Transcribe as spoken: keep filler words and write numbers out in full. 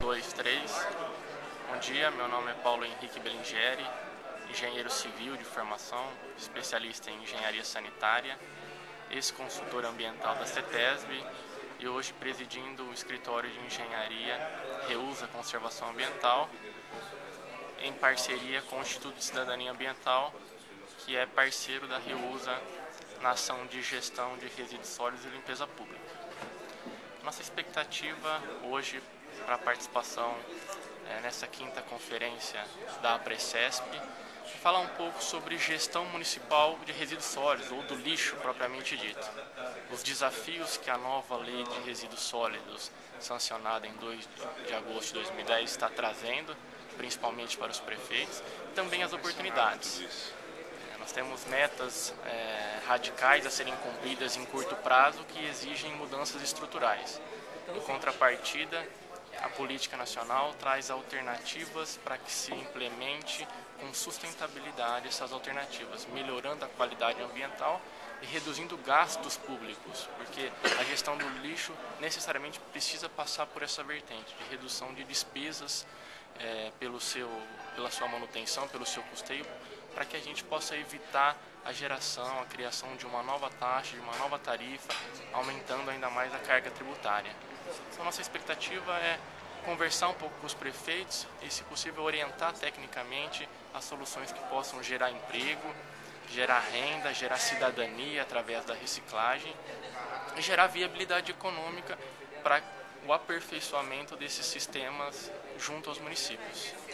dois, três. Bom dia, meu nome é Paulo Henrique Belingeri, engenheiro civil de formação, especialista em engenharia sanitária, ex-consultor ambiental da CETESB e hoje presidindo o escritório de engenharia Reusa Conservação Ambiental, em parceria com o Instituto de Cidadania Ambiental, que é parceiro da Reusa na ação de gestão de resíduos sólidos e limpeza pública. Nossa expectativa hoje para a participação é, nessa quinta conferência da APRECESP é falar um pouco sobre gestão municipal de resíduos sólidos, ou do lixo propriamente dito. Os desafios que a nova lei de resíduos sólidos, sancionada em dois de agosto de dois mil e dez, está trazendo, principalmente para os prefeitos, e também as oportunidades. Nós temos metas é, radicais a serem cumpridas em curto prazo que exigem mudanças estruturais. Em contrapartida, a política nacional traz alternativas para que se implemente com sustentabilidade essas alternativas, melhorando a qualidade ambiental e reduzindo gastos públicos, porque a gestão do lixo necessariamente precisa passar por essa vertente de redução de despesas é, pelo seu, pela sua manutenção, pelo seu custeio, para que a gente possa evitar a geração, a criação de uma nova taxa, de uma nova tarifa, aumentando ainda mais a carga tributária. Então, nossa expectativa é conversar um pouco com os prefeitos e, se possível, orientar tecnicamente as soluções que possam gerar emprego, gerar renda, gerar cidadania através da reciclagem e gerar viabilidade econômica para o aperfeiçoamento desses sistemas junto aos municípios.